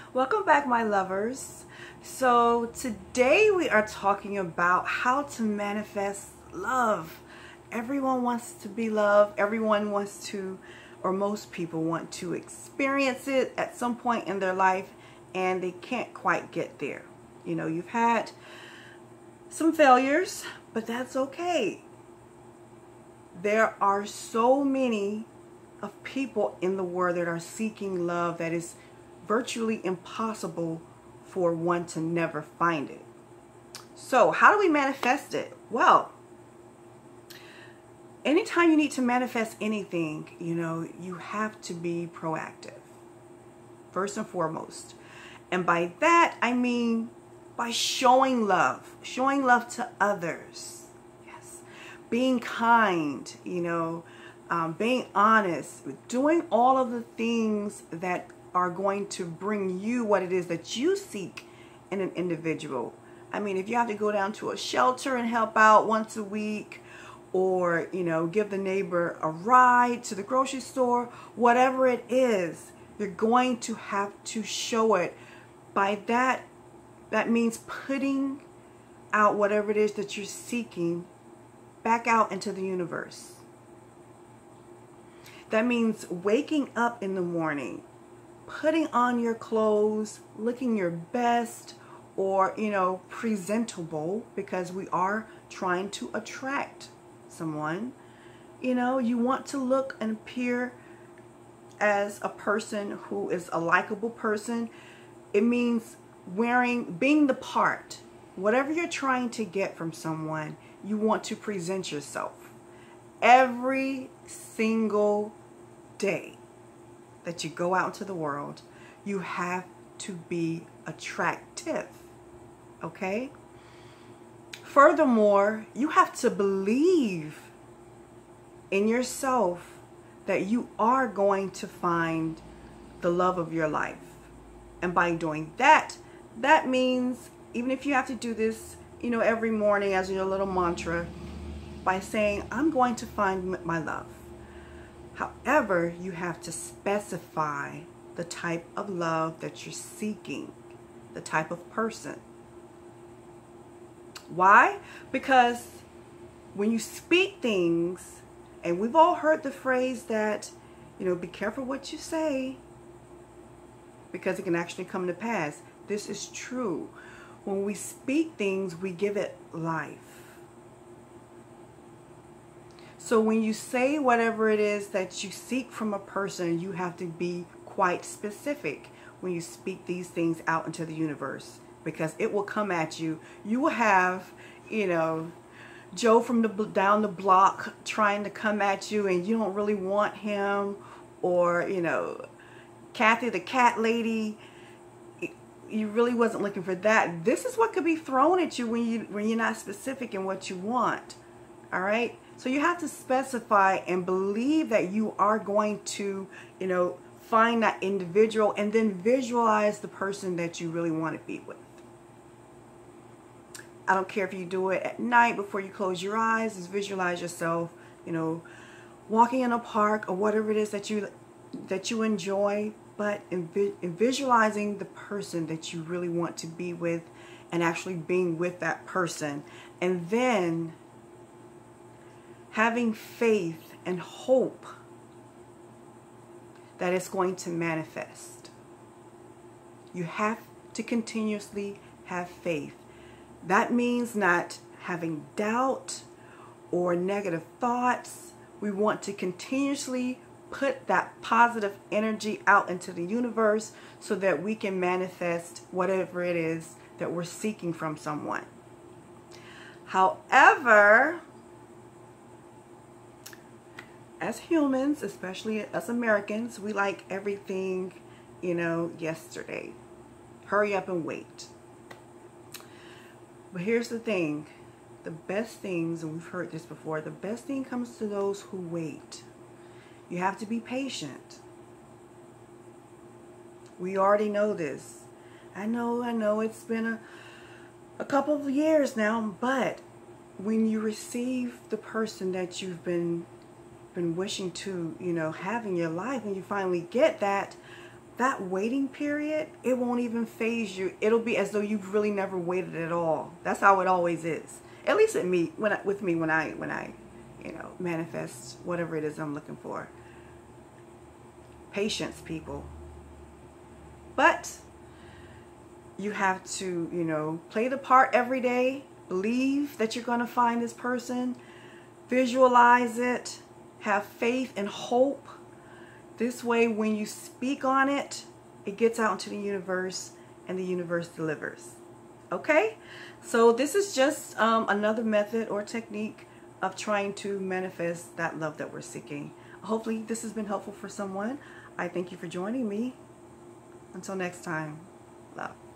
Welcome back, my lovers. So today we are talking about how to manifest love. Everyone wants to be loved. Everyone wants to, or most people want to experience it at some point in their life, and they can't quite get there. You know, you've had some failures, but that's okay. There are so many of people in the world that are seeking love that is virtually impossible for one to never find it. So how do we manifest it? Well, anytime you need to manifest anything, you have to be proactive, first and foremost. And by that, I mean by showing love to others. Yes. Being kind, being honest, doing all of the things that are going to bring you what it is that you seek in an individual. I mean, if you have to go down to a shelter and help out once a week, or, give the neighbor a ride to the grocery store, whatever it is, you're going to have to show it. By that means putting out whatever it is that you're seeking back out into the universe. That means waking up in the morning, putting on your clothes, looking your best, or, presentable, because we are trying to attract someone. You want to look and appear as a person who is a likable person. It means being the part. Whatever you're trying to get from someone, you want to present yourself every single day that you go out into the world. You have to be attractive, okay? Furthermore, you have to believe in yourself that you are going to find the love of your life. And by doing that, that means, even if you have to do this, every morning as your little mantra, by saying, I'm going to find my love. However, you have to specify the type of love that you're seeking, the type of person. Why? Because when you speak things, and we've all heard the phrase that, be careful what you say, because it can actually come to pass. This is true. When we speak things, we give it life. So when you say whatever it is that you seek from a person, you have to be quite specific when you speak these things out into the universe, because it will come at you. You will have, Joe from down the block trying to come at you, and you don't really want him, or, Kathy the cat lady, you really wasn't looking for that. This is what could be thrown at you when you're not specific in what you want. All right? So you have to specify and believe that you are going to, find that individual, and then visualize the person that you really want to be with. I don't care if you do it at night before you close your eyes. Just visualize yourself, walking in a park or whatever it is that you enjoy, but in visualizing the person that you really want to be with, and actually being with that person, and then having faith and hope that it's going to manifest. You have to continuously have faith. That means not having doubt or negative thoughts. We want to continuously put that positive energy out into the universe so that we can manifest whatever it is that we're seeking from someone. However, as humans, especially as Americans, we like everything, yesterday. Hurry up and wait. But here's the thing. The best things, and we've heard this before, the best thing comes to those who wait. You have to be patient. We already know this. I know it's been a couple of years now, but when you receive the person that you've been wishing to, have in your life, and you finally get that, that waiting period, it won't even phase you. It'll be as though you've really never waited at all. That's how it always is. At least with me, when I manifest whatever it is I'm looking for. Patience, people. But you have to, play the part every day. Believe that you're going to find this person. Visualize it. Have faith and hope. This way, when you speak on it, it gets out into the universe and the universe delivers. Okay? So this is just another method or technique of trying to manifest that love that we're seeking. Hopefully this has been helpful for someone. I thank you for joining me. Until next time, love.